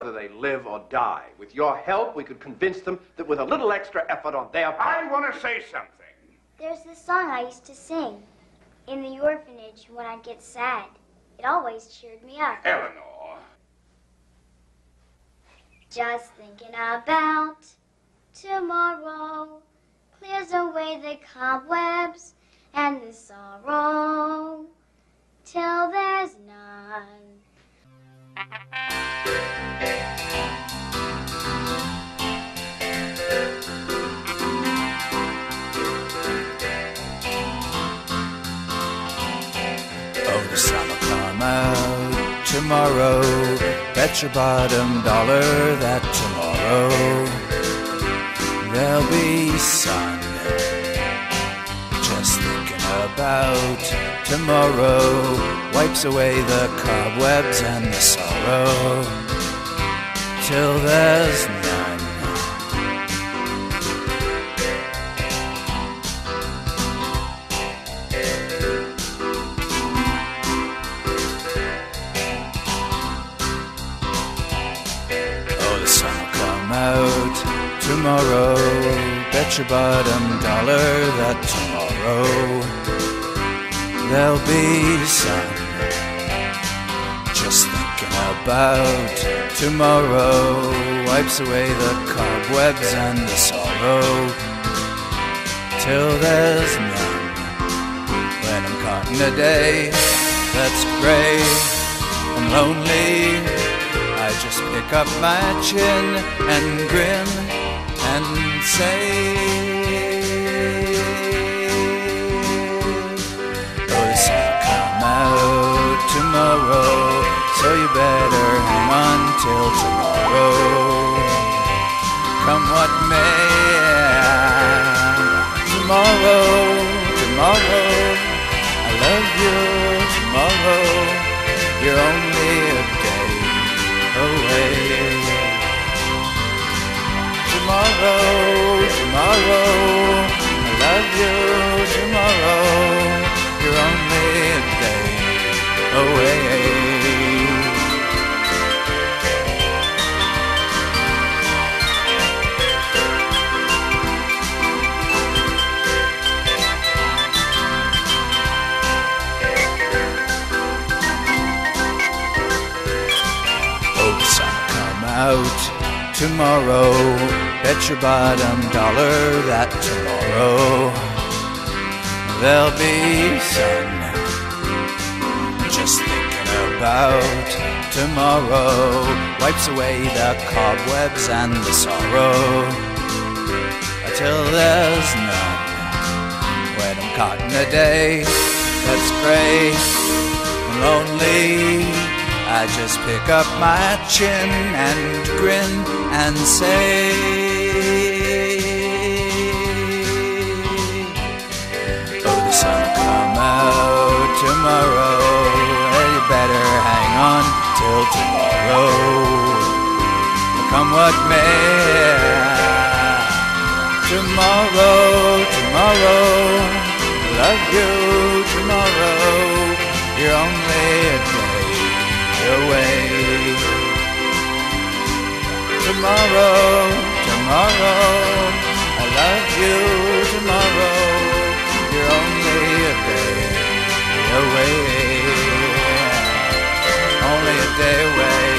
whether they live or die. With your help, we could convince them that with a little extra effort on their part... I want to say something. There's this song I used to sing in the orphanage when I'd get sad. It always cheered me up. Eleanor. Just thinking about tomorrow clears away the cobwebs and the sorrow till there's none. Oh, the sun will come out tomorrow. Bet your bottom dollar that tomorrow there'll be sun. Just thinking about tomorrow wipes away the cobwebs and the sorrow till there's none. Oh, the sun will come out tomorrow. Bet your bottom dollar that tomorrow there'll be sun. Just thinking about tomorrow wipes away the cobwebs and the sorrow till there's none. When I'm caught in a day that's grey and lonely, I just pick up my chin and grin and say, tomorrow, so you better hang on till tomorrow. Come what may, tomorrow, tomorrow, I love you tomorrow, you're only a day away. Tomorrow, tomorrow, I love you tomorrow, you're only a day away. Oh, the sun will come out tomorrow. Bet your bottom dollar that tomorrow there'll be sun. Just thinking about tomorrow wipes away the cobwebs and the sorrow till there's none. When I'm caught in a day that's grey and lonely, I just pick up my chin and grin and say, oh, the sun will come out tomorrow. You better hang on till tomorrow. Come what may, tomorrow, tomorrow, love you tomorrow, you're only a day away. Tomorrow, tomorrow, I love you tomorrow, you're only a day away. Only a day away.